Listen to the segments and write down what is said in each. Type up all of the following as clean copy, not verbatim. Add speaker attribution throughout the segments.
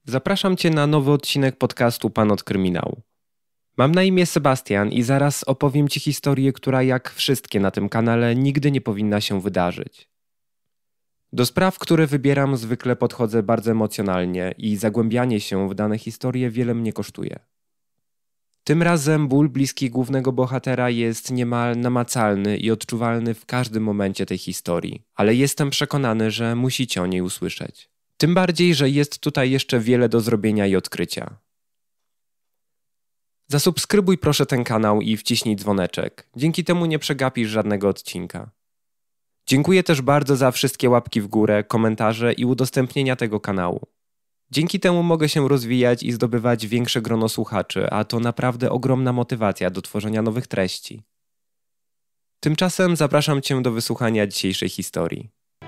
Speaker 1: Zapraszam Cię na nowy odcinek podcastu Pan od Kryminału. Mam na imię Sebastian i zaraz opowiem Ci historię, która jak wszystkie na tym kanale nigdy nie powinna się wydarzyć. Do spraw, które wybieram, zwykle podchodzę bardzo emocjonalnie i zagłębianie się w dane historie wiele mnie kosztuje. Tym razem ból bliski głównego bohatera jest niemal namacalny i odczuwalny w każdym momencie tej historii, ale jestem przekonany, że musicie o niej usłyszeć. Tym bardziej, że jest tutaj jeszcze wiele do zrobienia i odkrycia. Zasubskrybuj proszę ten kanał i wciśnij dzwoneczek. Dzięki temu nie przegapisz żadnego odcinka. Dziękuję też bardzo za wszystkie łapki w górę, komentarze i udostępnienia tego kanału. Dzięki temu mogę się rozwijać i zdobywać większe grono słuchaczy, a to naprawdę ogromna motywacja do tworzenia nowych treści. Tymczasem zapraszam Cię do wysłuchania dzisiejszej historii.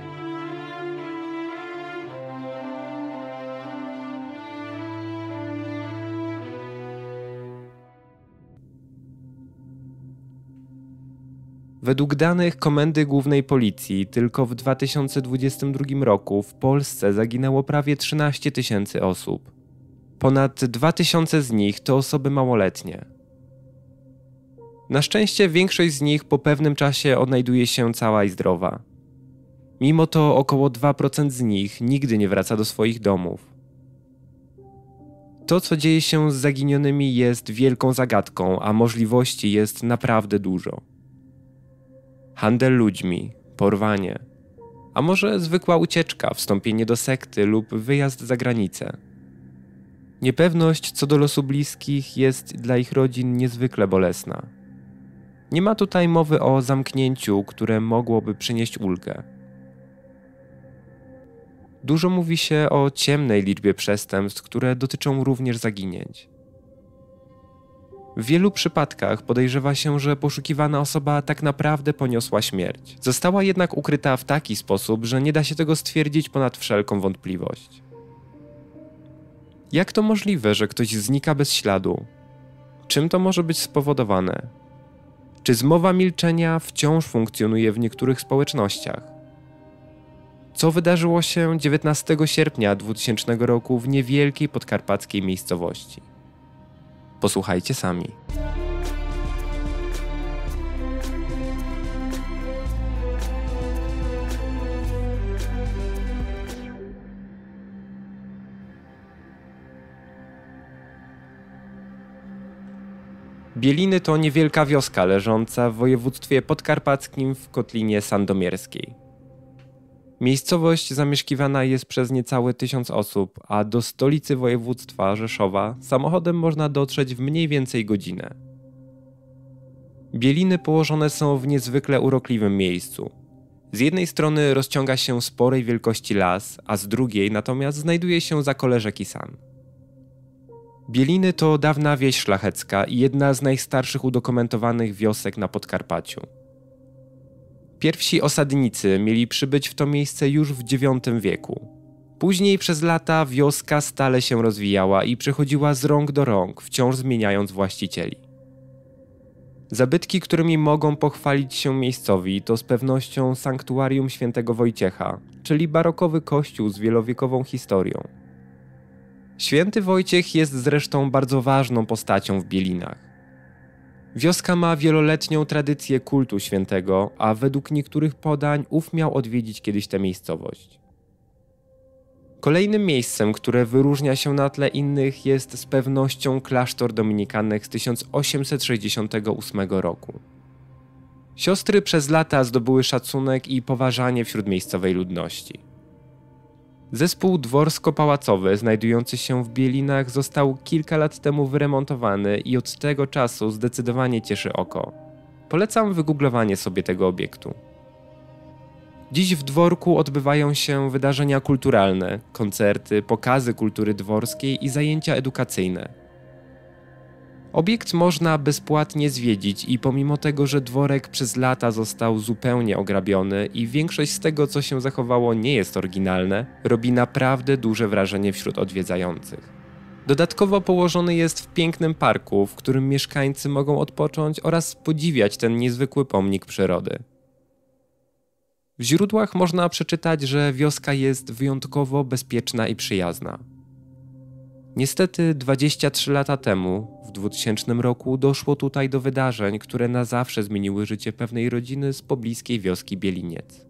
Speaker 1: Według danych Komendy Głównej Policji tylko w 2022 roku w Polsce zaginęło prawie 13 000 osób. Ponad 2000 z nich to osoby małoletnie. Na szczęście większość z nich po pewnym czasie odnajduje się cała i zdrowa. Mimo to około 2% z nich nigdy nie wraca do swoich domów. To, co dzieje się z zaginionymi, jest wielką zagadką, a możliwości jest naprawdę dużo. Handel ludźmi, porwanie, a może zwykła ucieczka, wstąpienie do sekty lub wyjazd za granicę. Niepewność co do losu bliskich jest dla ich rodzin niezwykle bolesna. Nie ma tutaj mowy o zamknięciu, które mogłoby przynieść ulgę. Dużo mówi się o ciemnej liczbie przestępstw, które dotyczą również zaginięć. W wielu przypadkach podejrzewa się, że poszukiwana osoba tak naprawdę poniosła śmierć. Została jednak ukryta w taki sposób, że nie da się tego stwierdzić ponad wszelką wątpliwość. Jak to możliwe, że ktoś znika bez śladu? Czym to może być spowodowane? Czy zmowa milczenia wciąż funkcjonuje w niektórych społecznościach? Co wydarzyło się 19 sierpnia 2000 roku w niewielkiej podkarpackiej miejscowości? Posłuchajcie sami. Bieliny to niewielka wioska leżąca w województwie podkarpackim w Kotlinie Sandomierskiej. Miejscowość zamieszkiwana jest przez niecałe 1000 osób, a do stolicy województwa Rzeszowa samochodem można dotrzeć w mniej więcej godzinę. Bieliny położone są w niezwykle urokliwym miejscu. Z jednej strony rozciąga się sporej wielkości las, a z drugiej natomiast znajduje się zakole rzeki San. Bieliny to dawna wieś szlachecka i jedna z najstarszych udokumentowanych wiosek na Podkarpaciu. Pierwsi osadnicy mieli przybyć w to miejsce już w IX wieku. Później przez lata wioska stale się rozwijała i przechodziła z rąk do rąk, wciąż zmieniając właścicieli. Zabytki, którymi mogą pochwalić się miejscowi, to z pewnością sanktuarium świętego Wojciecha, czyli barokowy kościół z wielowiekową historią. Święty Wojciech jest zresztą bardzo ważną postacią w Bielinach. Wioska ma wieloletnią tradycję kultu świętego, a według niektórych podań ów miał odwiedzić kiedyś tę miejscowość. Kolejnym miejscem, które wyróżnia się na tle innych, jest z pewnością klasztor dominikanek z 1868 roku. Siostry przez lata zdobyły szacunek i poważanie wśród miejscowej ludności. Zespół dworsko-pałacowy znajdujący się w Bielinach został kilka lat temu wyremontowany i od tego czasu zdecydowanie cieszy oko. Polecam wygooglowanie sobie tego obiektu. Dziś w dworku odbywają się wydarzenia kulturalne, koncerty, pokazy kultury dworskiej i zajęcia edukacyjne. Obiekt można bezpłatnie zwiedzić i pomimo tego, że dworek przez lata został zupełnie ograbiony i większość z tego, co się zachowało, nie jest oryginalne, robi naprawdę duże wrażenie wśród odwiedzających. Dodatkowo położony jest w pięknym parku, w którym mieszkańcy mogą odpocząć oraz podziwiać ten niezwykły pomnik przyrody. W źródłach można przeczytać, że wioska jest wyjątkowo bezpieczna i przyjazna. Niestety 23 lata temu, w 2000 roku, doszło tutaj do wydarzeń, które na zawsze zmieniły życie pewnej rodziny z pobliskiej wioski Bieliniec.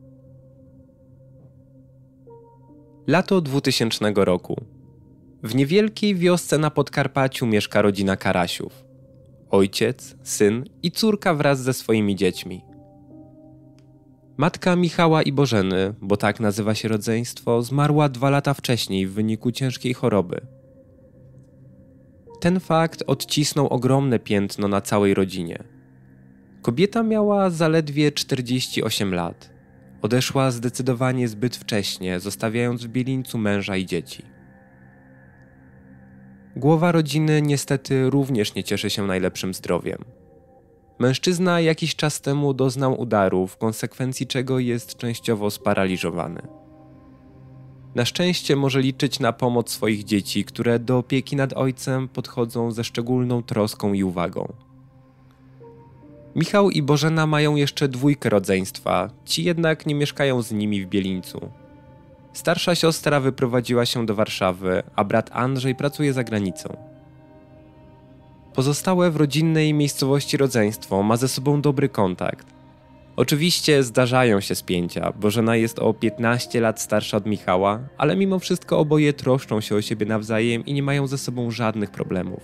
Speaker 1: Lato 2000 roku. W niewielkiej wiosce na Podkarpaciu mieszka rodzina Karasiów. Ojciec, syn i córka wraz ze swoimi dziećmi. Matka Michała i Bożeny, bo tak nazywa się rodzeństwo, zmarła 2 lata wcześniej w wyniku ciężkiej choroby. Ten fakt odcisnął ogromne piętno na całej rodzinie. Kobieta miała zaledwie 48 lat. Odeszła zdecydowanie zbyt wcześnie, zostawiając w Bielińcu męża i dzieci. Głowa rodziny niestety również nie cieszy się najlepszym zdrowiem. Mężczyzna jakiś czas temu doznał udaru, w konsekwencji czego jest częściowo sparaliżowany. Na szczęście może liczyć na pomoc swoich dzieci, które do opieki nad ojcem podchodzą ze szczególną troską i uwagą. Michał i Bożena mają jeszcze 2 rodzeństwa, ci jednak nie mieszkają z nimi w Bielińcu. Starsza siostra wyprowadziła się do Warszawy, a brat Andrzej pracuje za granicą. Pozostałe w rodzinnej miejscowości rodzeństwo ma ze sobą dobry kontakt. Oczywiście zdarzają się spięcia, Bożena jest o 15 lat starsza od Michała, ale mimo wszystko oboje troszczą się o siebie nawzajem i nie mają ze sobą żadnych problemów.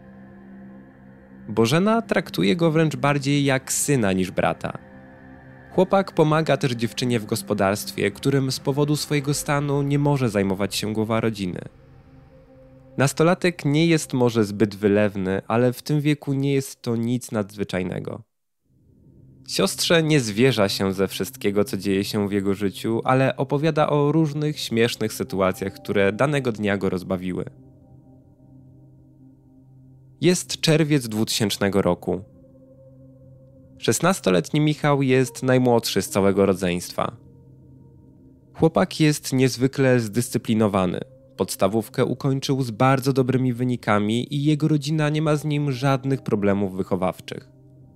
Speaker 1: Bożena traktuje go wręcz bardziej jak syna niż brata. Chłopak pomaga też dziewczynie w gospodarstwie, którym z powodu swojego stanu nie może zajmować się głowa rodziny. Nastolatek nie jest może zbyt wylewny, ale w tym wieku nie jest to nic nadzwyczajnego. Siostrze nie zwierza się ze wszystkiego, co dzieje się w jego życiu, ale opowiada o różnych śmiesznych sytuacjach, które danego dnia go rozbawiły. Jest czerwiec 2000 roku. 16-letni Michał jest najmłodszy z całego rodzeństwa. Chłopak jest niezwykle zdyscyplinowany. Podstawówkę ukończył z bardzo dobrymi wynikami i jego rodzina nie ma z nim żadnych problemów wychowawczych.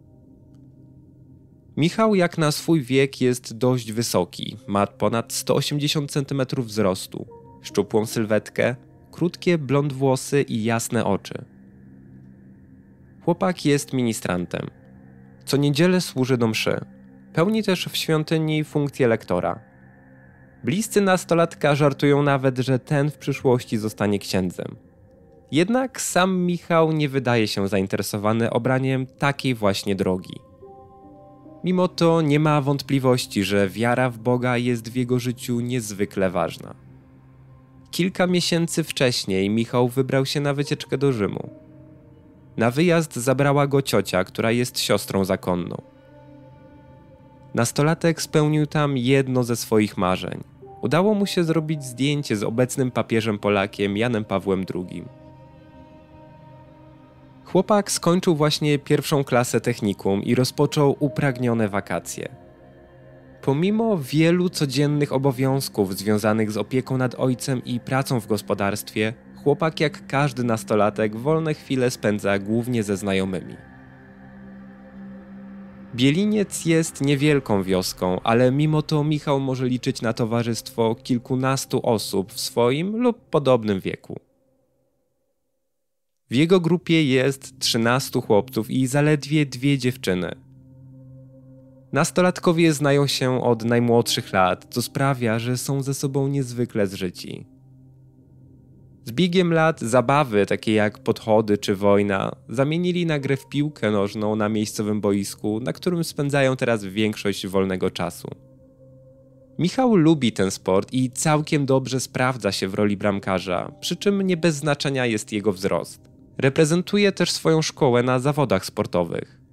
Speaker 1: Michał jak na swój wiek jest dość wysoki, ma ponad 180 cm wzrostu, szczupłą sylwetkę, krótkie blond włosy i jasne oczy. Chłopak jest ministrantem. Co niedzielę służy do mszy. Pełni też w świątyni funkcję lektora. Bliscy nastolatka żartują nawet, że ten w przyszłości zostanie księdzem. Jednak sam Michał nie wydaje się zainteresowany obraniem takiej właśnie drogi. Mimo to nie ma wątpliwości, że wiara w Boga jest w jego życiu niezwykle ważna. Kilka miesięcy wcześniej Michał wybrał się na wycieczkę do Rzymu. Na wyjazd zabrała go ciocia, która jest siostrą zakonną. Nastolatek spełnił tam jedno ze swoich marzeń. Udało mu się zrobić zdjęcie z obecnym papieżem Polakiem Janem Pawłem II. Chłopak skończył właśnie 1. klasę technikum i rozpoczął upragnione wakacje. Pomimo wielu codziennych obowiązków związanych z opieką nad ojcem i pracą w gospodarstwie, chłopak jak każdy nastolatek wolne chwile spędza głównie ze znajomymi. Bieliniec jest niewielką wioską, ale mimo to Michał może liczyć na towarzystwo kilkunastu osób w swoim lub podobnym wieku. W jego grupie jest 13 chłopców i zaledwie 2 dziewczyny. Nastolatkowie znają się od najmłodszych lat, co sprawia, że są ze sobą niezwykle zżyci. Z biegiem lat zabawy, takie jak podchody czy wojna, zamienili na grę w piłkę nożną na miejscowym boisku, na którym spędzają teraz większość wolnego czasu. Michał lubi ten sport i całkiem dobrze sprawdza się w roli bramkarza, przy czym nie bez znaczenia jest jego wzrost. Reprezentuje też swoją szkołę na zawodach sportowych.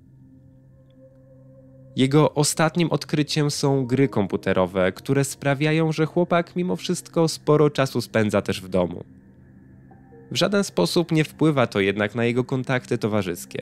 Speaker 1: Jego ostatnim odkryciem są gry komputerowe, które sprawiają, że chłopak mimo wszystko sporo czasu spędza też w domu. W żaden sposób nie wpływa to jednak na jego kontakty towarzyskie.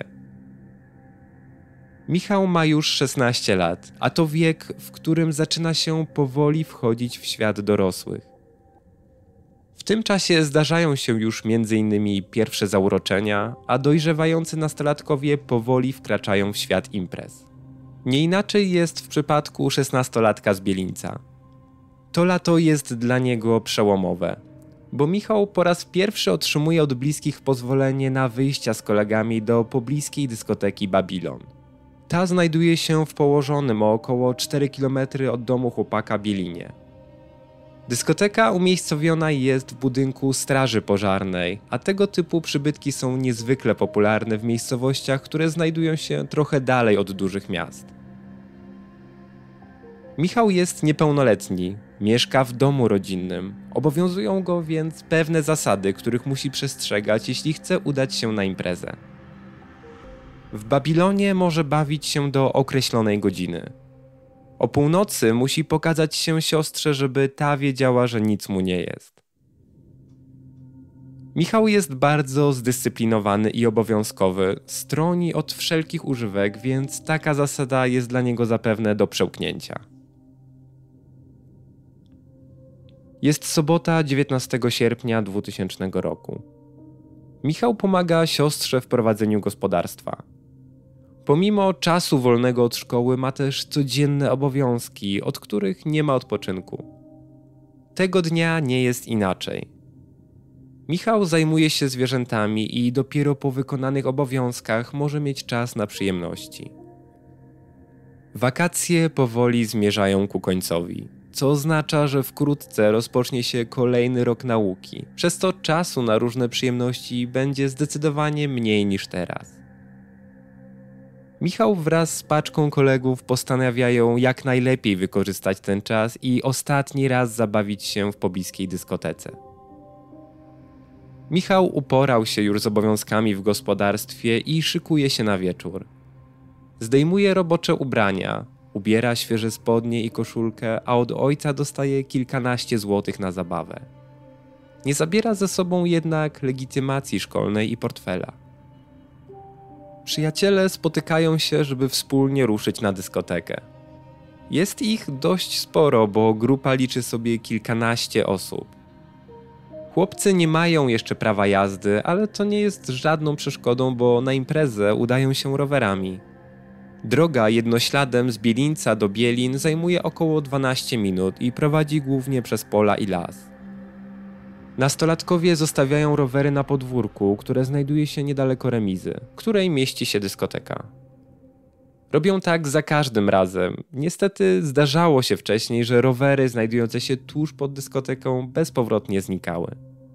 Speaker 1: Michał ma już 16 lat, a to wiek, w którym zaczyna się powoli wchodzić w świat dorosłych. W tym czasie zdarzają się już m.in. pierwsze zauroczenia, a dojrzewający nastolatkowie powoli wkraczają w świat imprez. Nie inaczej jest w przypadku 16-latka z Bielińca. To lato jest dla niego przełomowe. bo Michał po raz pierwszy otrzymuje od bliskich pozwolenie na wyjścia z kolegami do pobliskiej dyskoteki Babylon. Ta znajduje się w położonym o około 4 km od domu chłopaka Bielinie. Dyskoteka umiejscowiona jest w budynku straży pożarnej, a tego typu przybytki są niezwykle popularne w miejscowościach, które znajdują się trochę dalej od dużych miast. Michał jest niepełnoletni, mieszka w domu rodzinnym, obowiązują go więc pewne zasady, których musi przestrzegać, jeśli chce udać się na imprezę. W Babilonie może bawić się do określonej godziny. O północy musi pokazać się siostrze, żeby ta wiedziała, że nic mu nie jest. Michał jest bardzo zdyscyplinowany i obowiązkowy, stroni od wszelkich używek, więc taka zasada jest dla niego zapewne do przełknięcia. Jest sobota 19 sierpnia 2000 roku. Michał pomaga siostrze w prowadzeniu gospodarstwa. Pomimo czasu wolnego od szkoły ma też codzienne obowiązki, od których nie ma odpoczynku. Tego dnia nie jest inaczej. Michał zajmuje się zwierzętami i dopiero po wykonanych obowiązkach może mieć czas na przyjemności. Wakacje powoli zmierzają ku końcowi, co oznacza, że wkrótce rozpocznie się kolejny rok nauki, przez to czasu na różne przyjemności będzie zdecydowanie mniej niż teraz. Michał wraz z paczką kolegów postanawiają jak najlepiej wykorzystać ten czas i ostatni raz zabawić się w pobliskiej dyskotece. Michał uporał się już z obowiązkami w gospodarstwie i szykuje się na wieczór. Zdejmuje robocze ubrania, ubiera świeże spodnie i koszulkę, a od ojca dostaje kilkanaście złotych na zabawę. Nie zabiera ze sobą jednak legitymacji szkolnej i portfela. Przyjaciele spotykają się, żeby wspólnie ruszyć na dyskotekę. Jest ich dość sporo, bo grupa liczy sobie kilkanaście osób. Chłopcy nie mają jeszcze prawa jazdy, ale to nie jest żadną przeszkodą, bo na imprezę udają się rowerami. Droga jednośladem z Bielińca do Bielin zajmuje około 12 minut i prowadzi głównie przez pola i las. Nastolatkowie zostawiają rowery na podwórku, które znajduje się niedaleko remizy, w której mieści się dyskoteka. Robią tak za każdym razem. Niestety zdarzało się wcześniej, że rowery znajdujące się tuż pod dyskoteką bezpowrotnie znikały.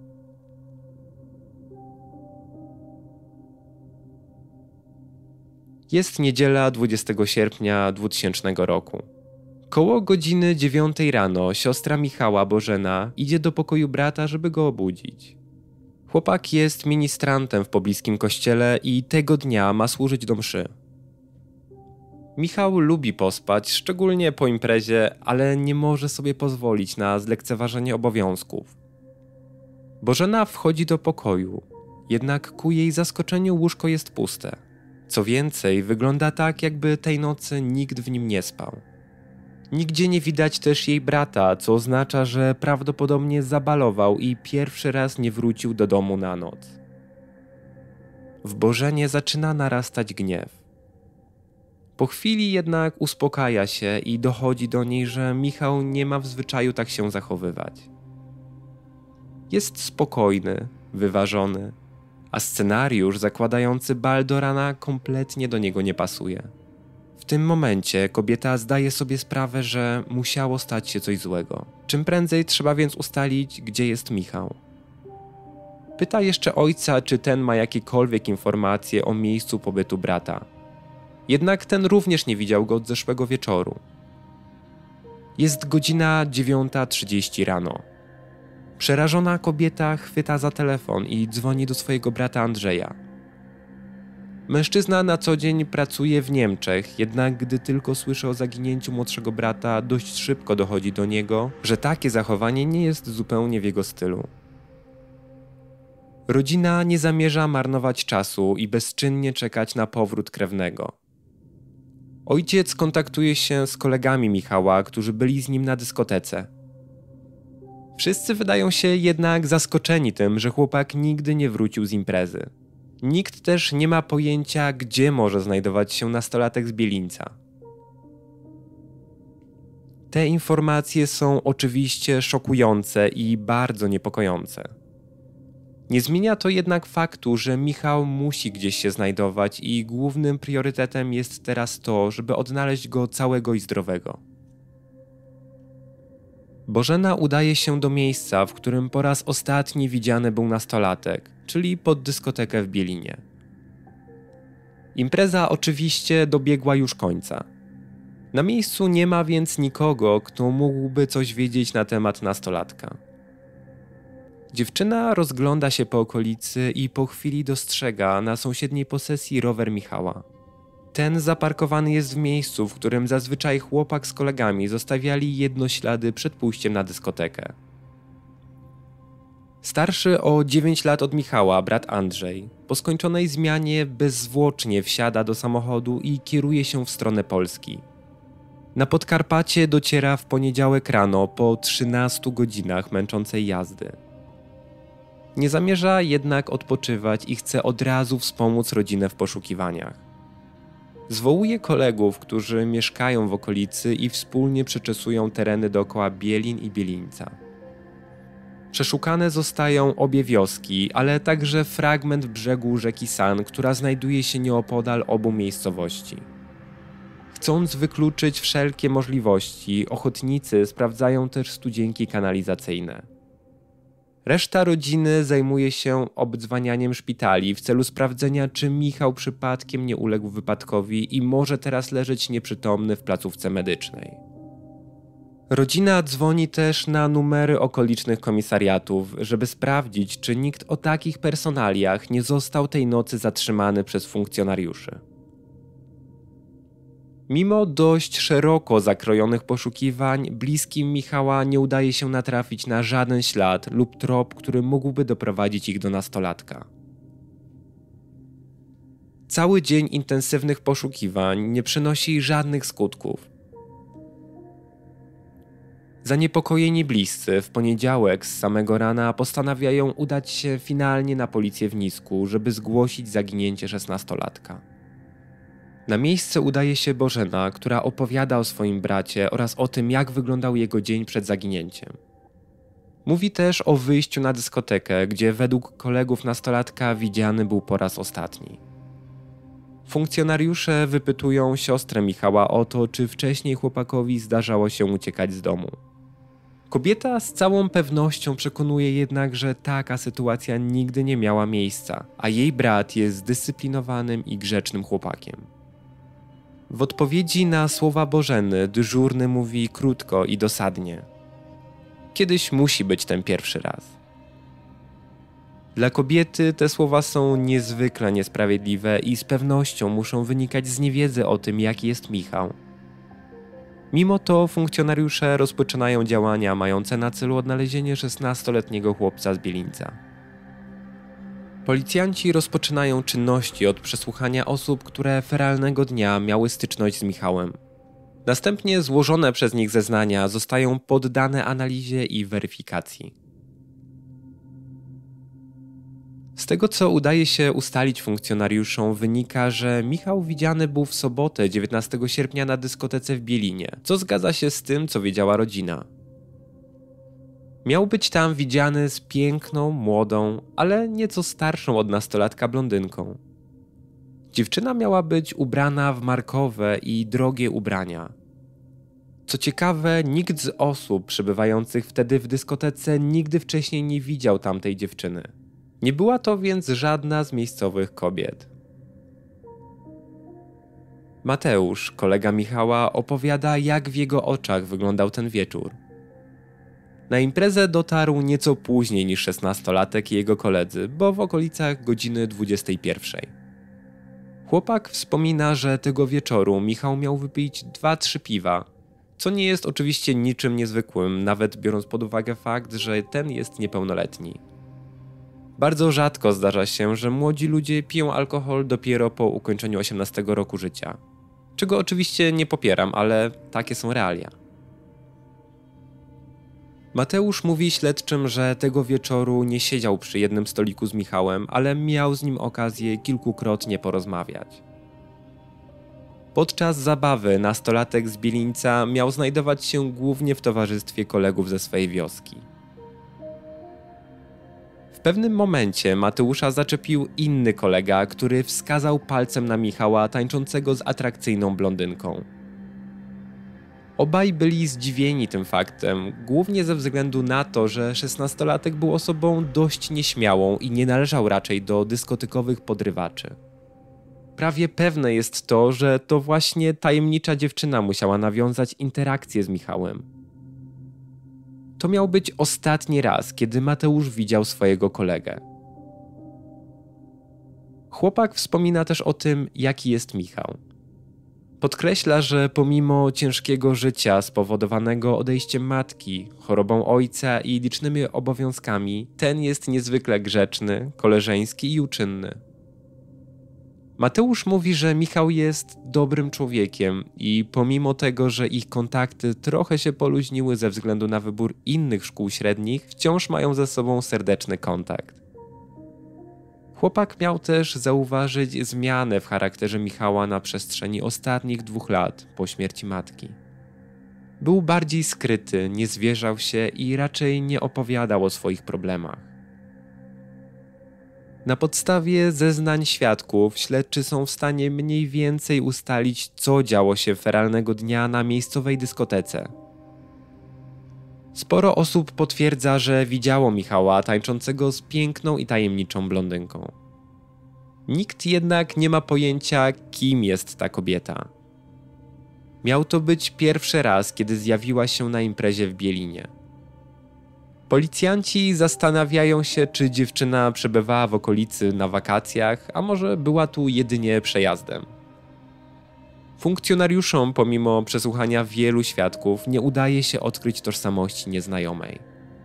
Speaker 1: Jest niedziela 20 sierpnia 2000 roku. Koło godziny 9 rano siostra Michała, Bożena, idzie do pokoju brata, żeby go obudzić. Chłopak jest ministrantem w pobliskim kościele i tego dnia ma służyć do mszy. Michał lubi pospać, szczególnie po imprezie, ale nie może sobie pozwolić na zlekceważenie obowiązków. Bożena wchodzi do pokoju, jednak ku jej zaskoczeniu łóżko jest puste. Co więcej, wygląda tak, jakby tej nocy nikt w nim nie spał. Nigdzie nie widać też jej brata, co oznacza, że prawdopodobnie zabalował i pierwszy raz nie wrócił do domu na noc. W Bożenie zaczyna narastać gniew. Po chwili jednak uspokaja się i dochodzi do niej, że Michał nie ma w zwyczaju tak się zachowywać. Jest spokojny, wyważony, a scenariusz zakładający bal do rana kompletnie do niego nie pasuje. W tym momencie kobieta zdaje sobie sprawę, że musiało stać się coś złego. Czym prędzej trzeba więc ustalić, gdzie jest Michał. Pyta jeszcze ojca, czy ten ma jakiekolwiek informacje o miejscu pobytu brata. Jednak ten również nie widział go od zeszłego wieczoru. Jest godzina 9:30 rano. Przerażona kobieta chwyta za telefon i dzwoni do swojego brata Andrzeja. Mężczyzna na co dzień pracuje w Niemczech, jednak gdy tylko słyszy o zaginięciu młodszego brata, dość szybko dochodzi do niego, że takie zachowanie nie jest zupełnie w jego stylu. Rodzina nie zamierza marnować czasu i bezczynnie czekać na powrót krewnego. Ojciec kontaktuje się z kolegami Michała, którzy byli z nim na dyskotece. Wszyscy wydają się jednak zaskoczeni tym, że chłopak nigdy nie wrócił z imprezy. Nikt też nie ma pojęcia, gdzie może znajdować się nastolatek z Bielińca. Te informacje są oczywiście szokujące i bardzo niepokojące. Nie zmienia to jednak faktu, że Michał musi gdzieś się znajdować i głównym priorytetem jest teraz to, żeby odnaleźć go całego i zdrowego. Bożena udaje się do miejsca, w którym po raz ostatni widziany był nastolatek, czyli pod dyskotekę w Bielinie. Impreza oczywiście dobiegła już końca. Na miejscu nie ma więc nikogo, kto mógłby coś wiedzieć na temat nastolatka. Dziewczyna rozgląda się po okolicy i po chwili dostrzega na sąsiedniej posesji rower Michała. Ten zaparkowany jest w miejscu, w którym zazwyczaj chłopak z kolegami zostawiali jednoślady przed pójściem na dyskotekę. Starszy o 9 lat od Michała, brat Andrzej, po skończonej zmianie bezzwłocznie wsiada do samochodu i kieruje się w stronę Polski. Na Podkarpacie dociera w poniedziałek rano po 13 godzinach męczącej jazdy. Nie zamierza jednak odpoczywać i chce od razu wspomóc rodzinę w poszukiwaniach. Zwołuje kolegów, którzy mieszkają w okolicy i wspólnie przeczesują tereny dookoła Bielin i Bielińca. Przeszukane zostają obie wioski, ale także fragment brzegu rzeki San, która znajduje się nieopodal obu miejscowości. Chcąc wykluczyć wszelkie możliwości, ochotnicy sprawdzają też studzienki kanalizacyjne. Reszta rodziny zajmuje się obdzwanianiem szpitali w celu sprawdzenia, czy Michał przypadkiem nie uległ wypadkowi i może teraz leżeć nieprzytomny w placówce medycznej. Rodzina dzwoni też na numery okolicznych komisariatów, żeby sprawdzić, czy nikt o takich personaliach nie został tej nocy zatrzymany przez funkcjonariuszy. Mimo dość szeroko zakrojonych poszukiwań, bliskim Michała nie udaje się natrafić na żaden ślad lub trop, który mógłby doprowadzić ich do nastolatka. Cały dzień intensywnych poszukiwań nie przynosi żadnych skutków. Zaniepokojeni bliscy w poniedziałek z samego rana postanawiają udać się finalnie na policję w Nisku, żeby zgłosić zaginięcie 16-latka. Na miejsce udaje się Bożena, która opowiada o swoim bracie oraz o tym, jak wyglądał jego dzień przed zaginięciem. Mówi też o wyjściu na dyskotekę, gdzie według kolegów nastolatka widziany był po raz ostatni. Funkcjonariusze wypytują siostrę Michała o to, czy wcześniej chłopakowi zdarzało się uciekać z domu. Kobieta z całą pewnością przekonuje jednak, że taka sytuacja nigdy nie miała miejsca, a jej brat jest zdyscyplinowanym i grzecznym chłopakiem. W odpowiedzi na słowa Bożeny dyżurny mówi krótko i dosadnie: kiedyś musi być ten pierwszy raz. Dla kobiety te słowa są niezwykle niesprawiedliwe i z pewnością muszą wynikać z niewiedzy o tym, jaki jest Michał. Mimo to funkcjonariusze rozpoczynają działania mające na celu odnalezienie 16-letniego chłopca z Bielińca. Policjanci rozpoczynają czynności od przesłuchania osób, które feralnego dnia miały styczność z Michałem. Następnie złożone przez nich zeznania zostają poddane analizie i weryfikacji. Z tego, co udaje się ustalić funkcjonariuszom, wynika, że Michał widziany był w sobotę 19 sierpnia na dyskotece w Bielinie, co zgadza się z tym, co wiedziała rodzina. Miał być tam widziany z piękną, młodą, ale nieco starszą od nastolatka blondynką. Dziewczyna miała być ubrana w markowe i drogie ubrania. Co ciekawe, nikt z osób przebywających wtedy w dyskotece nigdy wcześniej nie widział tamtej dziewczyny. Nie była to więc żadna z miejscowych kobiet. Mateusz, kolega Michała, opowiada, jak w jego oczach wyglądał ten wieczór. Na imprezę dotarł nieco później niż 16-latek i jego koledzy, bo w okolicach godziny 21. Chłopak wspomina, że tego wieczoru Michał miał wypić 2-3 piwa, co nie jest oczywiście niczym niezwykłym, nawet biorąc pod uwagę fakt, że ten jest niepełnoletni. Bardzo rzadko zdarza się, że młodzi ludzie piją alkohol dopiero po ukończeniu 18 roku życia. Czego oczywiście nie popieram, ale takie są realia. Mateusz mówi śledczym, że tego wieczoru nie siedział przy jednym stoliku z Michałem, ale miał z nim okazję kilkukrotnie porozmawiać. Podczas zabawy nastolatek z Bielińca miał znajdować się głównie w towarzystwie kolegów ze swojej wioski. W pewnym momencie Mateusza zaczepił inny kolega, który wskazał palcem na Michała tańczącego z atrakcyjną blondynką. Obaj byli zdziwieni tym faktem, głównie ze względu na to, że 16-latek był osobą dość nieśmiałą i nie należał raczej do dyskotekowych podrywaczy. Prawie pewne jest to, że to właśnie tajemnicza dziewczyna musiała nawiązać interakcję z Michałem. To miał być ostatni raz, kiedy Mateusz widział swojego kolegę. Chłopak wspomina też o tym, jaki jest Michał. Podkreśla, że pomimo ciężkiego życia spowodowanego odejściem matki, chorobą ojca i licznymi obowiązkami, ten jest niezwykle grzeczny, koleżeński i uczynny. Mateusz mówi, że Michał jest dobrym człowiekiem i pomimo tego, że ich kontakty trochę się poluźniły ze względu na wybór innych szkół średnich, wciąż mają ze sobą serdeczny kontakt. Chłopak miał też zauważyć zmianę w charakterze Michała na przestrzeni ostatnich 2 lat po śmierci matki. Był bardziej skryty, nie zwierzał się i raczej nie opowiadał o swoich problemach. Na podstawie zeznań świadków śledczy są w stanie mniej więcej ustalić, co działo się feralnego dnia na miejscowej dyskotece. Sporo osób potwierdza, że widziało Michała tańczącego z piękną i tajemniczą blondynką. Nikt jednak nie ma pojęcia, kim jest ta kobieta. Miał to być pierwszy raz, kiedy zjawiła się na imprezie w Bielinie. Policjanci zastanawiają się, czy dziewczyna przebywała w okolicy na wakacjach, a może była tu jedynie przejazdem. Funkcjonariuszom, pomimo przesłuchania wielu świadków, nie udaje się odkryć tożsamości nieznajomej.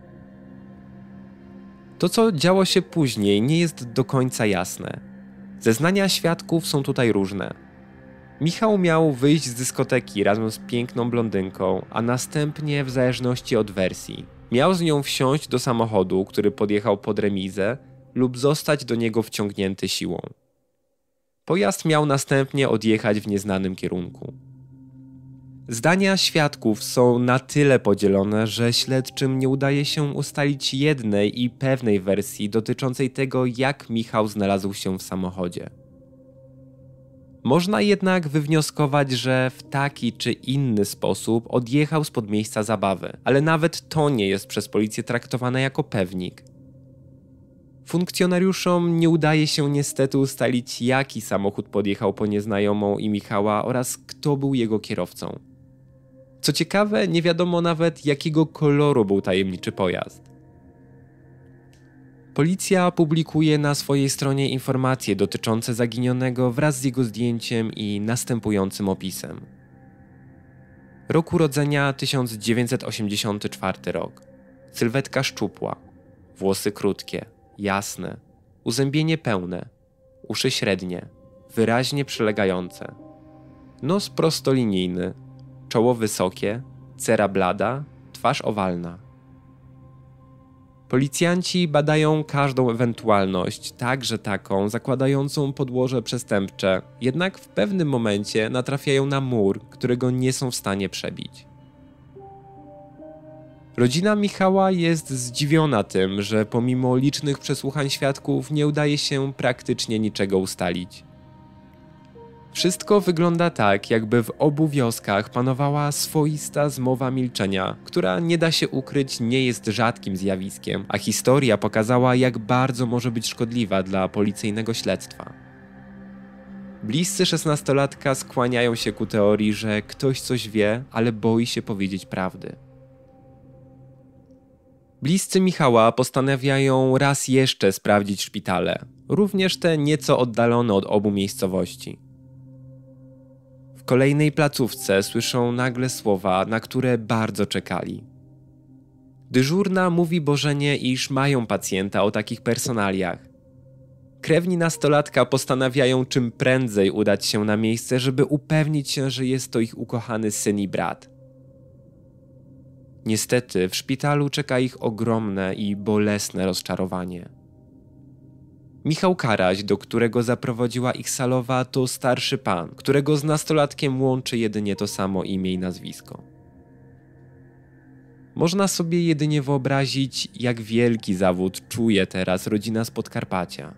Speaker 1: To, co działo się później, nie jest do końca jasne. Zeznania świadków są tutaj różne. Michał miał wyjść z dyskoteki razem z piękną blondynką, a następnie, w zależności od wersji, miał z nią wsiąść do samochodu, który podjechał pod remizę, lub zostać do niego wciągnięty siłą. Pojazd miał następnie odjechać w nieznanym kierunku. Zdania świadków są na tyle podzielone, że śledczym nie udaje się ustalić jednej i pewnej wersji dotyczącej tego, jak Michał znalazł się w samochodzie. Można jednak wywnioskować, że w taki czy inny sposób odjechał spod miejsca zabawy, ale nawet to nie jest przez policję traktowane jako pewnik. Funkcjonariuszom nie udaje się niestety ustalić, jaki samochód podjechał po nieznajomą i Michała oraz kto był jego kierowcą. Co ciekawe, nie wiadomo nawet, jakiego koloru był tajemniczy pojazd. Policja publikuje na swojej stronie informacje dotyczące zaginionego wraz z jego zdjęciem i następującym opisem. Rok urodzenia 1984 rok. Sylwetka szczupła, włosy krótkie, jasne, uzębienie pełne, uszy średnie, wyraźnie przylegające, nos prostolinijny, czoło wysokie, cera blada, twarz owalna. Policjanci badają każdą ewentualność, także taką zakładającą podłoże przestępcze, jednak w pewnym momencie natrafiają na mur, którego nie są w stanie przebić. Rodzina Michała jest zdziwiona tym, że pomimo licznych przesłuchań świadków nie udaje się praktycznie niczego ustalić. Wszystko wygląda tak, jakby w obu wioskach panowała swoista zmowa milczenia, która, nie da się ukryć, nie jest rzadkim zjawiskiem, a historia pokazała, jak bardzo może być szkodliwa dla policyjnego śledztwa. Bliscy 16-latka skłaniają się ku teorii, że ktoś coś wie, ale boi się powiedzieć prawdy. Bliscy Michała postanawiają raz jeszcze sprawdzić szpitale, również te nieco oddalone od obu miejscowości. W kolejnej placówce słyszą nagle słowa, na które bardzo czekali. Dyżurna mówi Bożenie, iż mają pacjenta o takich personaliach. Krewni nastolatka postanawiają czym prędzej udać się na miejsce, żeby upewnić się, że jest to ich ukochany syn i brat. Niestety w szpitalu czeka ich ogromne i bolesne rozczarowanie. Michał Karaś, do którego zaprowadziła ich Salowa, to starszy pan, którego z nastolatkiem łączy jedynie to samo imię i nazwisko. Można sobie jedynie wyobrazić, jak wielki zawód czuje teraz rodzina z Podkarpacia.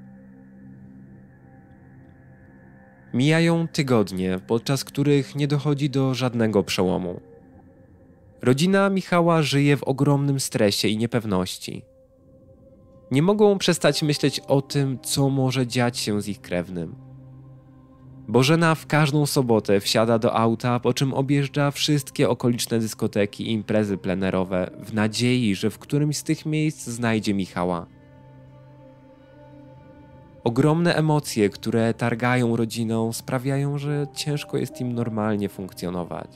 Speaker 1: Mijają tygodnie, podczas których nie dochodzi do żadnego przełomu. Rodzina Michała żyje w ogromnym stresie i niepewności. Nie mogą przestać myśleć o tym, co może dziać się z ich krewnym. Bożena w każdą sobotę wsiada do auta, po czym objeżdża wszystkie okoliczne dyskoteki i imprezy plenerowe w nadziei, że w którymś z tych miejsc znajdzie Michała. Ogromne emocje, które targają rodziną, sprawiają, że ciężko jest im normalnie funkcjonować.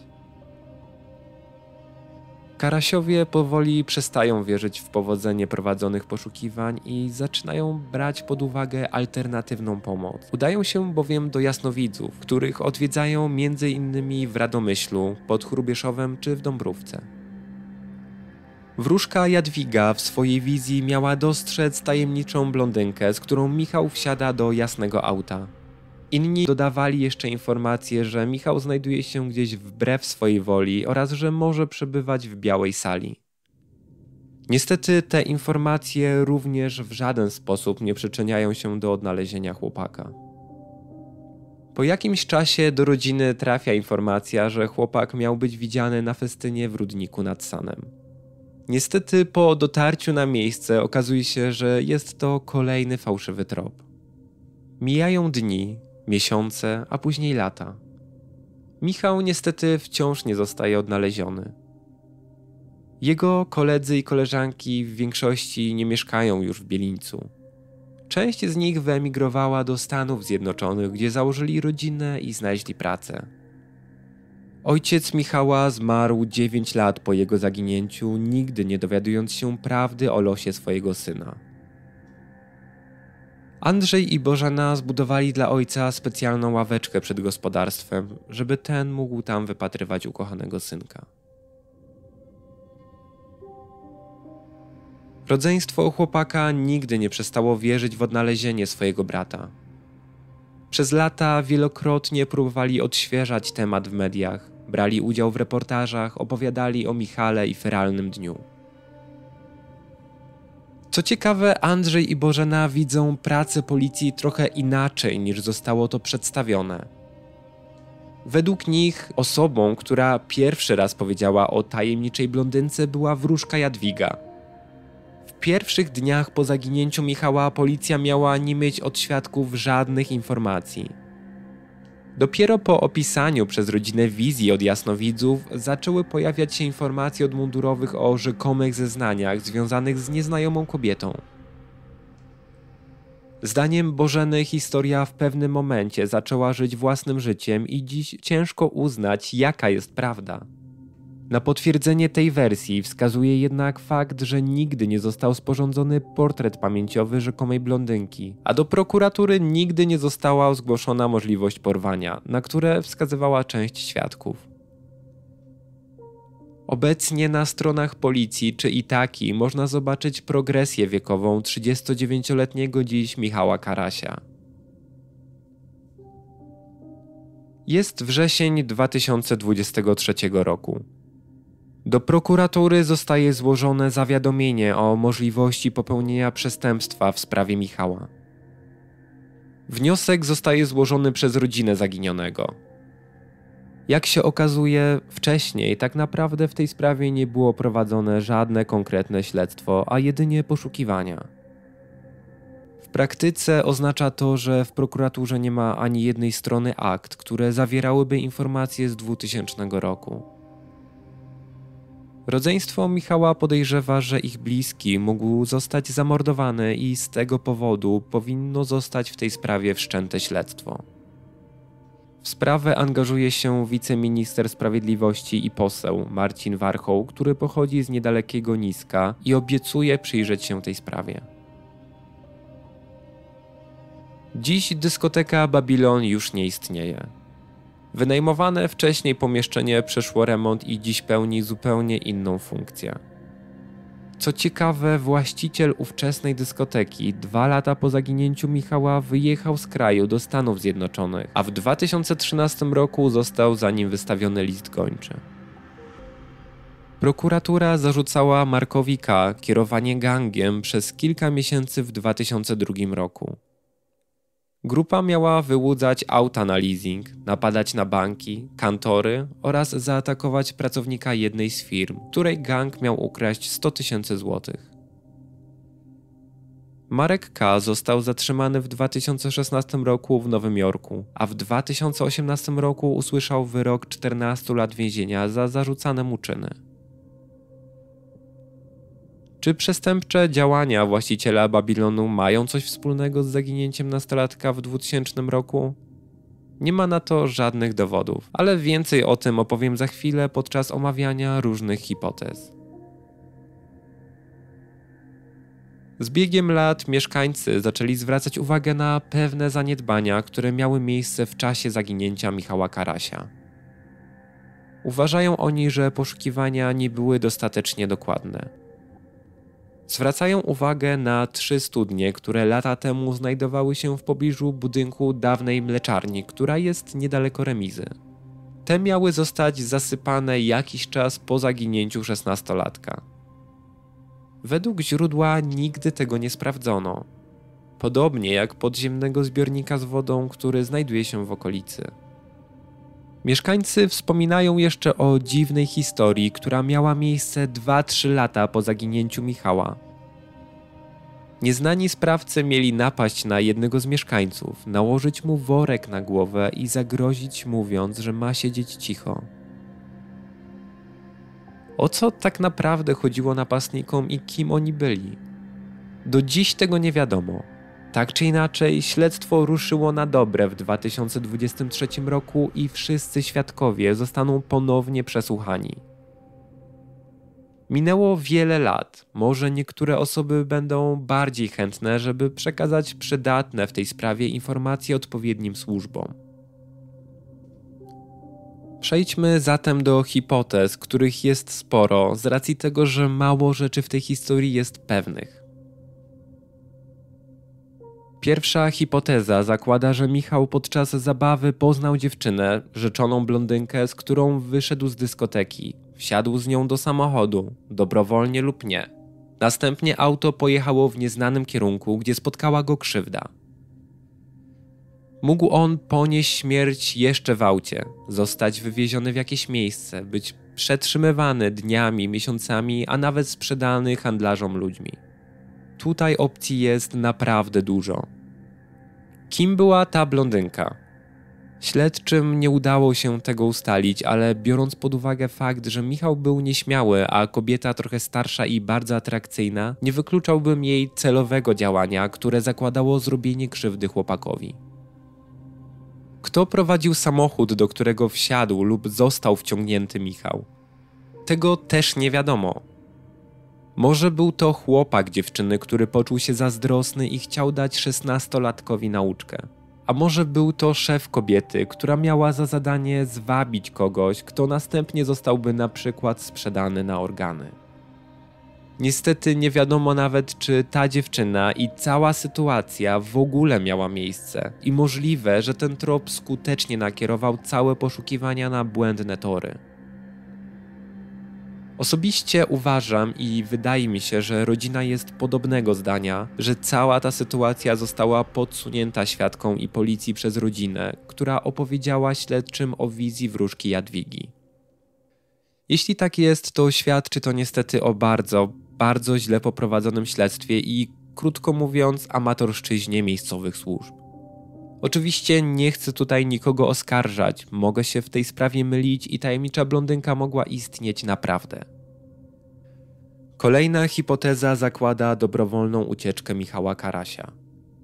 Speaker 1: Karasiowie powoli przestają wierzyć w powodzenie prowadzonych poszukiwań i zaczynają brać pod uwagę alternatywną pomoc. Udają się bowiem do jasnowidzów, których odwiedzają m.in. w Radomyślu, pod Hrubieszowem czy w Dąbrówce. Wróżka Jadwiga w swojej wizji miała dostrzec tajemniczą blondynkę, z którą Michał wsiada do jasnego auta. Inni dodawali jeszcze informację, że Michał znajduje się gdzieś wbrew swojej woli oraz że może przebywać w białej sali. Niestety te informacje również w żaden sposób nie przyczyniają się do odnalezienia chłopaka. Po jakimś czasie do rodziny trafia informacja, że chłopak miał być widziany na festynie w Rudniku nad Sanem. Niestety po dotarciu na miejsce okazuje się, że jest to kolejny fałszywy trop. Mijają dni, miesiące, a później lata. Michał niestety wciąż nie zostaje odnaleziony. Jego koledzy i koleżanki w większości nie mieszkają już w Bielińcu. Część z nich wyemigrowała do Stanów Zjednoczonych, gdzie założyli rodzinę i znaleźli pracę. Ojciec Michała zmarł 9 lat po jego zaginięciu, nigdy nie dowiadując się prawdy o losie swojego syna. Andrzej i Bożena zbudowali dla ojca specjalną ławeczkę przed gospodarstwem, żeby ten mógł tam wypatrywać ukochanego synka. Rodzeństwo chłopaka nigdy nie przestało wierzyć w odnalezienie swojego brata. Przez lata wielokrotnie próbowali odświeżać temat w mediach, brali udział w reportażach, opowiadali o Michale i feralnym dniu. Co ciekawe, Andrzej i Bożena widzą pracę policji trochę inaczej niż zostało to przedstawione. Według nich osobą, która pierwszy raz powiedziała o tajemniczej blondynce, była wróżka Jadwiga. W pierwszych dniach po zaginięciu Michała policja miała nie mieć od świadków żadnych informacji. Dopiero po opisaniu przez rodzinę wizji od jasnowidzów zaczęły pojawiać się informacje od mundurowych o rzekomych zeznaniach związanych z nieznajomą kobietą. Zdaniem Bożeny historia w pewnym momencie zaczęła żyć własnym życiem i dziś ciężko uznać, jaka jest prawda. Na potwierdzenie tej wersji wskazuje jednak fakt, że nigdy nie został sporządzony portret pamięciowy rzekomej blondynki, a do prokuratury nigdy nie została zgłoszona możliwość porwania, na które wskazywała część świadków. Obecnie na stronach policji czy Itaki można zobaczyć progresję wiekową 39-letniego dziś Michała Karasia. Jest wrzesień 2023 roku. Do prokuratury zostaje złożone zawiadomienie o możliwości popełnienia przestępstwa w sprawie Michała. Wniosek zostaje złożony przez rodzinę zaginionego. Jak się okazuje, wcześniej tak naprawdę w tej sprawie nie było prowadzone żadne konkretne śledztwo, a jedynie poszukiwania. W praktyce oznacza to, że w prokuraturze nie ma ani jednej strony akt, które zawierałyby informacje z 2000 roku. Rodzeństwo Michała podejrzewa, że ich bliski mógł zostać zamordowany i z tego powodu powinno zostać w tej sprawie wszczęte śledztwo. W sprawę angażuje się wiceminister sprawiedliwości i poseł Marcin Warchoł, który pochodzi z niedalekiego Niska i obiecuje przyjrzeć się tej sprawie. Dziś dyskoteka Babylon już nie istnieje. Wynajmowane wcześniej pomieszczenie przeszło remont i dziś pełni zupełnie inną funkcję. Co ciekawe, właściciel ówczesnej dyskoteki 2 lata po zaginięciu Michała wyjechał z kraju do Stanów Zjednoczonych, a w 2013 roku został za nim wystawiony list gończy. Prokuratura zarzucała Markowi K. kierowanie gangiem przez kilka miesięcy w 2002 roku. Grupa miała wyłudzać auta na leasing, napadać na banki, kantory oraz zaatakować pracownika jednej z firm, której gang miał ukraść 100 000 złotych. Marek K. został zatrzymany w 2016 roku w Nowym Jorku, a w 2018 roku usłyszał wyrok 14 lat więzienia za zarzucane mu czyny. Czy przestępcze działania właściciela Babilonu mają coś wspólnego z zaginięciem nastolatka w 2000 roku? Nie ma na to żadnych dowodów, ale więcej o tym opowiem za chwilę podczas omawiania różnych hipotez. Z biegiem lat mieszkańcy zaczęli zwracać uwagę na pewne zaniedbania, które miały miejsce w czasie zaginięcia Michała Karasia. Uważają oni, że poszukiwania nie były dostatecznie dokładne. Zwracają uwagę na 3 studnie, które lata temu znajdowały się w pobliżu budynku dawnej mleczarni, która jest niedaleko remizy. Te miały zostać zasypane jakiś czas po zaginięciu 16-latka. Według źródła nigdy tego nie sprawdzono. Podobnie jak podziemnego zbiornika z wodą, który znajduje się w okolicy. Mieszkańcy wspominają jeszcze o dziwnej historii, która miała miejsce 2-3 lata po zaginięciu Michała. Nieznani sprawcy mieli napaść na jednego z mieszkańców, nałożyć mu worek na głowę i zagrozić, mówiąc, że ma siedzieć cicho. O co tak naprawdę chodziło napastnikom i kim oni byli? Do dziś tego nie wiadomo. Tak czy inaczej, śledztwo ruszyło na dobre w 2023 roku i wszyscy świadkowie zostaną ponownie przesłuchani. Minęło wiele lat, może niektóre osoby będą bardziej chętne, żeby przekazać przydatne w tej sprawie informacje odpowiednim służbom. Przejdźmy zatem do hipotez, których jest sporo, z racji tego, że mało rzeczy w tej historii jest pewnych. Pierwsza hipoteza zakłada, że Michał podczas zabawy poznał dziewczynę, rzeczoną blondynkę, z którą wyszedł z dyskoteki. Wsiadł z nią do samochodu, dobrowolnie lub nie. Następnie auto pojechało w nieznanym kierunku, gdzie spotkała go krzywda. Mógł on ponieść śmierć jeszcze w aucie, zostać wywieziony w jakieś miejsce, być przetrzymywany dniami, miesiącami, a nawet sprzedany handlarzom ludźmi. Tutaj opcji jest naprawdę dużo. Kim była ta blondynka? Śledczym nie udało się tego ustalić, ale biorąc pod uwagę fakt, że Michał był nieśmiały, a kobieta trochę starsza i bardzo atrakcyjna, nie wykluczałbym jej celowego działania, które zakładało zrobienie krzywdy chłopakowi. Kto prowadził samochód, do którego wsiadł lub został wciągnięty Michał? Tego też nie wiadomo. Może był to chłopak dziewczyny, który poczuł się zazdrosny i chciał dać 16-latkowi nauczkę. A może był to szef kobiety, która miała za zadanie zwabić kogoś, kto następnie zostałby na przykład sprzedany na organy. Niestety nie wiadomo nawet, czy ta dziewczyna i cała sytuacja w ogóle miała miejsce i możliwe, że ten trop skutecznie nakierował całe poszukiwania na błędne tory. Osobiście uważam i wydaje mi się, że rodzina jest podobnego zdania, że cała ta sytuacja została podsunięta świadkom i policji przez rodzinę, która opowiedziała śledczym o wizji wróżki Jadwigi. Jeśli tak jest, to świadczy to niestety o bardzo źle poprowadzonym śledztwie i, krótko mówiąc, amatorszczyźnie miejscowych służb. Oczywiście nie chcę tutaj nikogo oskarżać, mogę się w tej sprawie mylić i tajemnicza blondynka mogła istnieć naprawdę. Kolejna hipoteza zakłada dobrowolną ucieczkę Michała Karasia.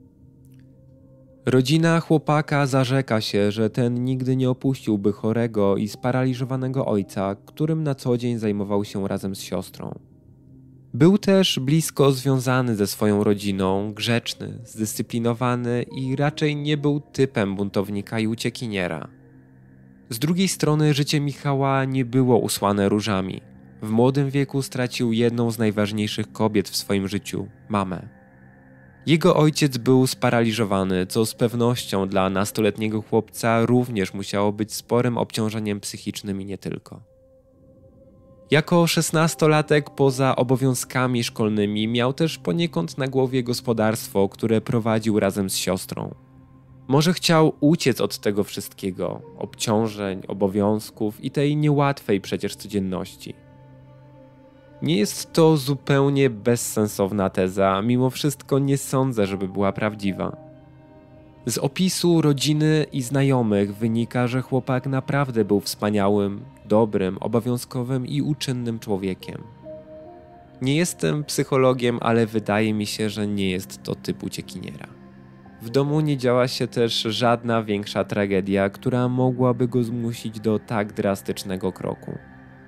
Speaker 1: Rodzina chłopaka zarzeka się, że ten nigdy nie opuściłby chorego i sparaliżowanego ojca, którym na co dzień zajmował się razem z siostrą. Był też blisko związany ze swoją rodziną, grzeczny, zdyscyplinowany i raczej nie był typem buntownika i uciekiniera. Z drugiej strony życie Michała nie było usłane różami. W młodym wieku stracił jedną z najważniejszych kobiet w swoim życiu – mamę. Jego ojciec był sparaliżowany, co z pewnością dla nastoletniego chłopca również musiało być sporym obciążeniem psychicznym i nie tylko. Jako 16-latek poza obowiązkami szkolnymi miał też poniekąd na głowie gospodarstwo, które prowadził razem z siostrą. Może chciał uciec od tego wszystkiego, obciążeń, obowiązków i tej niełatwej przecież codzienności. Nie jest to zupełnie bezsensowna teza, mimo wszystko nie sądzę, żeby była prawdziwa. Z opisu rodziny i znajomych wynika, że chłopak naprawdę był wspaniałym, dobrym, obowiązkowym i uczynnym człowiekiem. Nie jestem psychologiem, ale wydaje mi się, że nie jest to typ uciekiniera. W domu nie działa się też żadna większa tragedia, która mogłaby go zmusić do tak drastycznego kroku.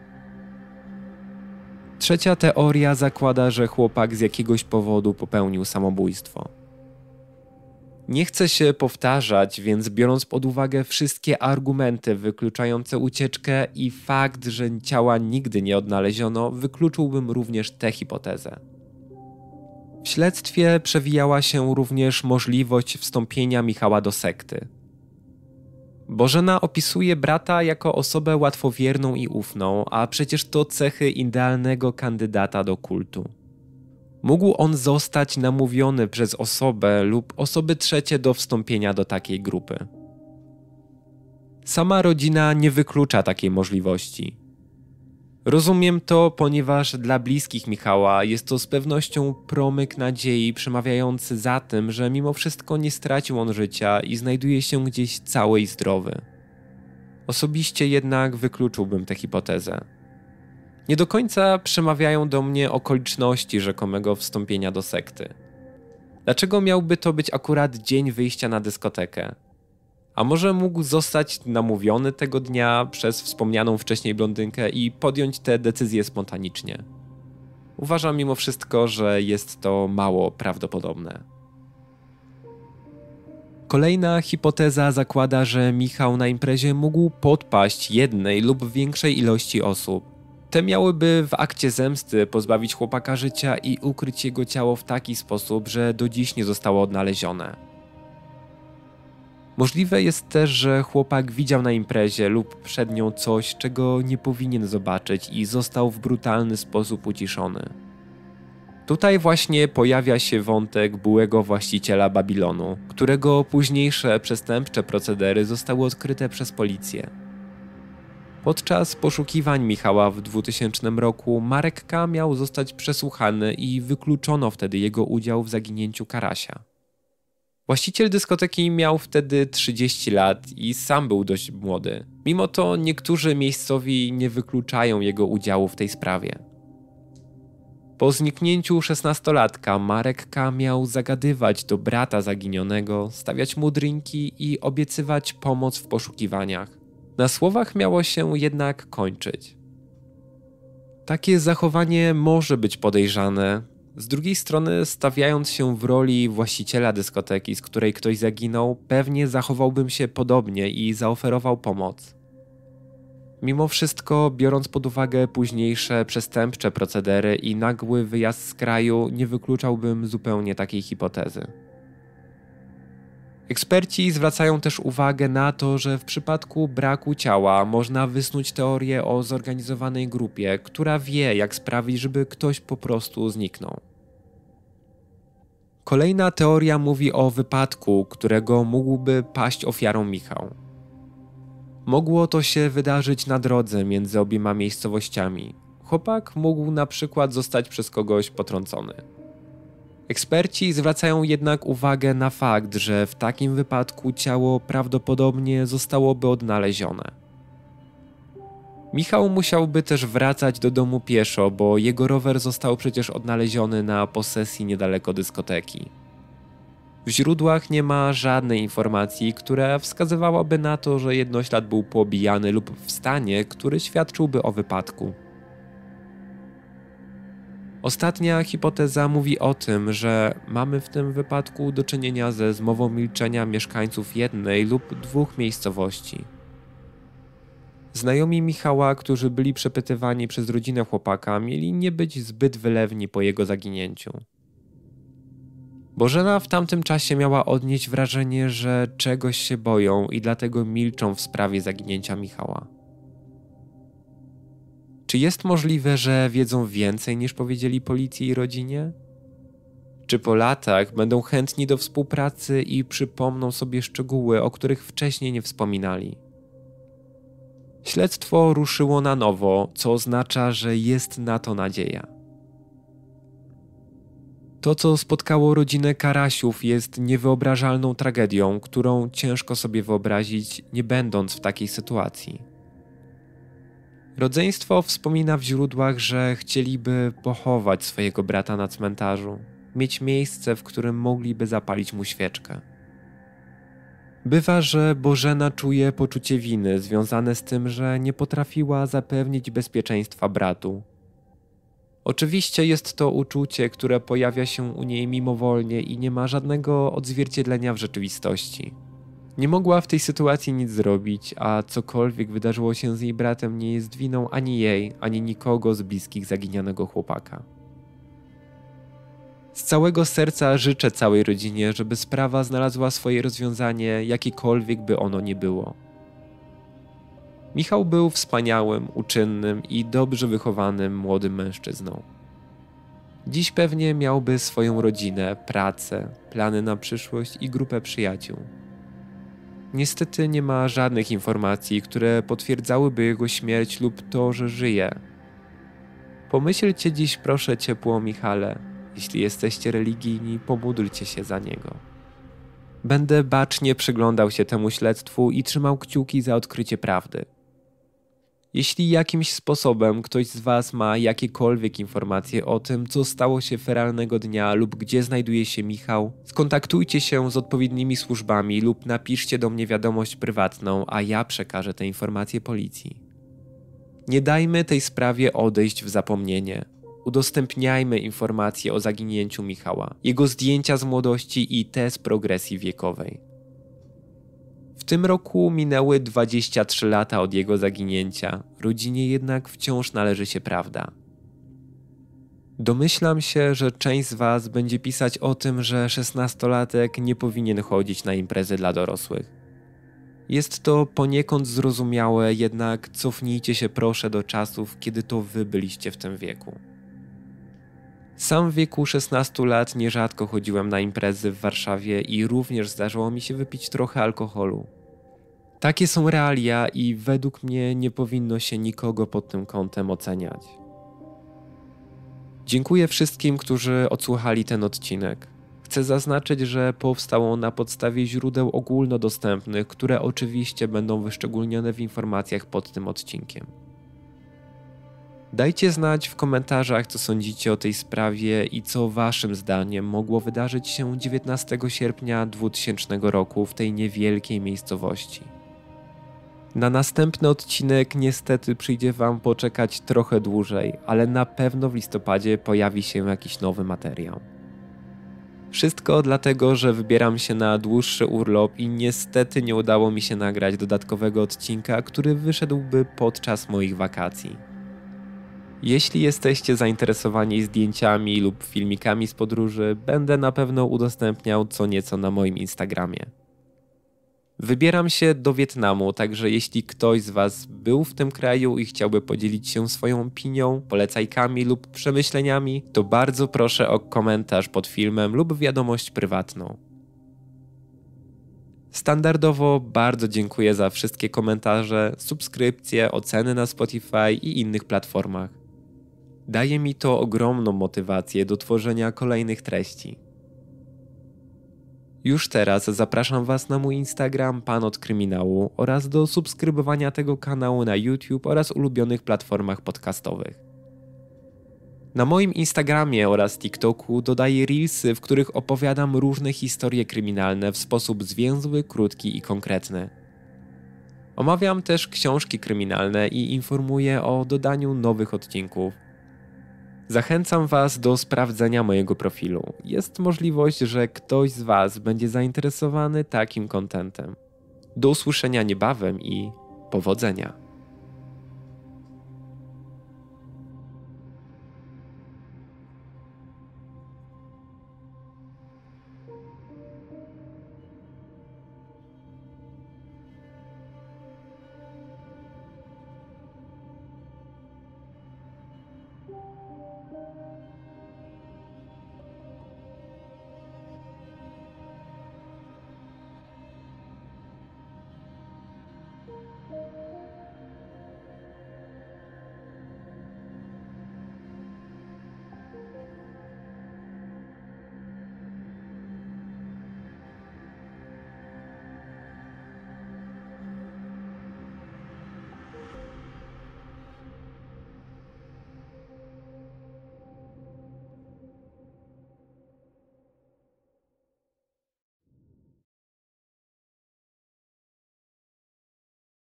Speaker 1: Trzecia teoria zakłada, że chłopak z jakiegoś powodu popełnił samobójstwo. Nie chcę się powtarzać, więc biorąc pod uwagę wszystkie argumenty wykluczające ucieczkę i fakt, że ciała nigdy nie odnaleziono, wykluczyłbym również tę hipotezę. W śledztwie przewijała się również możliwość wstąpienia Michała do sekty. Bożena opisuje brata jako osobę łatwowierną i ufną, a przecież to cechy idealnego kandydata do kultu. Mógł on zostać namówiony przez osobę lub osoby trzecie do wstąpienia do takiej grupy. Sama rodzina nie wyklucza takiej możliwości. Rozumiem to, ponieważ dla bliskich Michała jest to z pewnością promyk nadziei przemawiający za tym, że mimo wszystko nie stracił on życia i znajduje się gdzieś cały i zdrowy. Osobiście jednak wykluczyłbym tę hipotezę. Nie do końca przemawiają do mnie okoliczności rzekomego wstąpienia do sekty. Dlaczego miałby to być akurat dzień wyjścia na dyskotekę? A może mógł zostać namówiony tego dnia przez wspomnianą wcześniej blondynkę i podjąć tę decyzję spontanicznie? Uważam mimo wszystko, że jest to mało prawdopodobne. Kolejna hipoteza zakłada, że Michał na imprezie mógł podpaść jednej lub większej ilości osób. Te miałyby w akcie zemsty pozbawić chłopaka życia i ukryć jego ciało w taki sposób, że do dziś nie zostało odnalezione. Możliwe jest też, że chłopak widział na imprezie lub przed nią coś, czego nie powinien zobaczyć i został w brutalny sposób uciszony. Tutaj właśnie pojawia się wątek byłego właściciela Babilonu, którego późniejsze przestępcze procedery zostały odkryte przez policję. Podczas poszukiwań Michała w 2000 roku Marek K. miał zostać przesłuchany i wykluczono wtedy jego udział w zaginięciu Karasia. Właściciel dyskoteki miał wtedy 30 lat i sam był dość młody. Mimo to niektórzy miejscowi nie wykluczają jego udziału w tej sprawie. Po zniknięciu 16-latka Marek K. miał zagadywać do brata zaginionego, stawiać mu drinki i obiecywać pomoc w poszukiwaniach. Na słowach miało się jednak kończyć. Takie zachowanie może być podejrzane. Z drugiej strony, stawiając się w roli właściciela dyskoteki, z której ktoś zaginął, pewnie zachowałbym się podobnie i zaoferował pomoc. Mimo wszystko, biorąc pod uwagę późniejsze przestępcze procedery i nagły wyjazd z kraju, nie wykluczałbym zupełnie takiej hipotezy. Eksperci zwracają też uwagę na to, że w przypadku braku ciała można wysnuć teorię o zorganizowanej grupie, która wie, jak sprawić, żeby ktoś po prostu zniknął. Kolejna teoria mówi o wypadku, którego mógłby paść ofiarą Michał. Mogło to się wydarzyć na drodze między obiema miejscowościami. Chłopak mógł na przykład zostać przez kogoś potrącony. Eksperci zwracają jednak uwagę na fakt, że w takim wypadku ciało prawdopodobnie zostałoby odnalezione. Michał musiałby też wracać do domu pieszo, bo jego rower został przecież odnaleziony na posesji niedaleko dyskoteki. W źródłach nie ma żadnej informacji, która wskazywałaby na to, że jednoślad był poobijany lub w stanie, który świadczyłby o wypadku. Ostatnia hipoteza mówi o tym, że mamy w tym wypadku do czynienia ze zmową milczenia mieszkańców jednej lub dwóch miejscowości. Znajomi Michała, którzy byli przepytywani przez rodzinę chłopaka, mieli nie być zbyt wylewni po jego zaginięciu. Bożena w tamtym czasie miała odnieść wrażenie, że czegoś się boją i dlatego milczą w sprawie zaginięcia Michała. Czy jest możliwe, że wiedzą więcej niż powiedzieli policji i rodzinie? Czy po latach będą chętni do współpracy i przypomną sobie szczegóły, o których wcześniej nie wspominali? Śledztwo ruszyło na nowo, co oznacza, że jest na to nadzieja. To, co spotkało rodzinę Karasiów, jest niewyobrażalną tragedią, którą ciężko sobie wyobrazić, nie będąc w takiej sytuacji. Rodzeństwo wspomina w źródłach, że chcieliby pochować swojego brata na cmentarzu, mieć miejsce, w którym mogliby zapalić mu świeczkę. Bywa, że Bożena czuje poczucie winy związane z tym, że nie potrafiła zapewnić bezpieczeństwa bratu. Oczywiście jest to uczucie, które pojawia się u niej mimowolnie i nie ma żadnego odzwierciedlenia w rzeczywistości. Nie mogła w tej sytuacji nic zrobić, a cokolwiek wydarzyło się z jej bratem nie jest winą ani jej, ani nikogo z bliskich zaginionego chłopaka. Z całego serca życzę całej rodzinie, żeby sprawa znalazła swoje rozwiązanie, jakiekolwiek by ono nie było. Michał był wspaniałym, uczynnym i dobrze wychowanym młodym mężczyzną. Dziś pewnie miałby swoją rodzinę, pracę, plany na przyszłość i grupę przyjaciół. Niestety nie ma żadnych informacji, które potwierdzałyby jego śmierć lub to, że żyje. Pomyślcie dziś proszę ciepło o Michale. Jeśli jesteście religijni, pomódlcie się za niego. Będę bacznie przyglądał się temu śledztwu i trzymał kciuki za odkrycie prawdy. Jeśli jakimś sposobem ktoś z Was ma jakiekolwiek informacje o tym, co stało się feralnego dnia lub gdzie znajduje się Michał, skontaktujcie się z odpowiednimi służbami lub napiszcie do mnie wiadomość prywatną, a ja przekażę te informacje policji. Nie dajmy tej sprawie odejść w zapomnienie. Udostępniajmy informacje o zaginięciu Michała, jego zdjęcia z młodości i te z progresji wiekowej. W tym roku minęły 23 lata od jego zaginięcia, rodzinie jednak wciąż należy się prawda. Domyślam się, że część z Was będzie pisać o tym, że 16-latek nie powinien chodzić na imprezy dla dorosłych. Jest to poniekąd zrozumiałe, jednak cofnijcie się proszę do czasów, kiedy to Wy byliście w tym wieku. Sam w wieku 16 lat nierzadko chodziłem na imprezy w Warszawie i również zdarzyło mi się wypić trochę alkoholu. Takie są realia i według mnie nie powinno się nikogo pod tym kątem oceniać. Dziękuję wszystkim, którzy odsłuchali ten odcinek. Chcę zaznaczyć, że powstał on na podstawie źródeł ogólnodostępnych, które oczywiście będą wyszczególnione w informacjach pod tym odcinkiem. Dajcie znać w komentarzach, co sądzicie o tej sprawie i co waszym zdaniem mogło wydarzyć się 19 sierpnia 2000 roku w tej niewielkiej miejscowości. Na następny odcinek niestety przyjdzie wam poczekać trochę dłużej, ale na pewno w listopadzie pojawi się jakiś nowy materiał. Wszystko dlatego, że wybieram się na dłuższy urlop i niestety nie udało mi się nagrać dodatkowego odcinka, który wyszedłby podczas moich wakacji. Jeśli jesteście zainteresowani zdjęciami lub filmikami z podróży, będę na pewno udostępniał co nieco na moim Instagramie. Wybieram się do Wietnamu, także jeśli ktoś z Was był w tym kraju i chciałby podzielić się swoją opinią, polecajkami lub przemyśleniami, to bardzo proszę o komentarz pod filmem lub wiadomość prywatną. Standardowo bardzo dziękuję za wszystkie komentarze, subskrypcje, oceny na Spotify i innych platformach. Daje mi to ogromną motywację do tworzenia kolejnych treści. Już teraz zapraszam Was na mój Instagram Pan od Kryminału oraz do subskrybowania tego kanału na YouTube oraz ulubionych platformach podcastowych. Na moim Instagramie oraz TikToku dodaję reelsy, w których opowiadam różne historie kryminalne w sposób zwięzły, krótki i konkretny. Omawiam też książki kryminalne i informuję o dodaniu nowych odcinków. Zachęcam Was do sprawdzenia mojego profilu. Jest możliwość, że ktoś z Was będzie zainteresowany takim contentem. Do usłyszenia niebawem i powodzenia!